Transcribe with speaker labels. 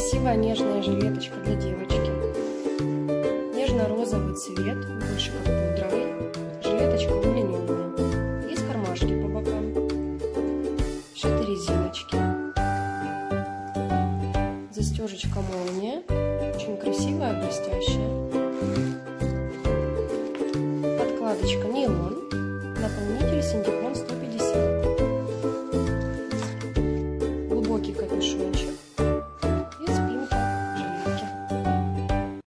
Speaker 1: Красивая нежная жилеточка для девочки. Нежно-розовый цвет, больше как пудровый. Жилеточка удлиненная. Есть кармашки по бокам. Шиты резиночки. Застежечка молния. Очень красивая, блестящая. Подкладочка нейлон.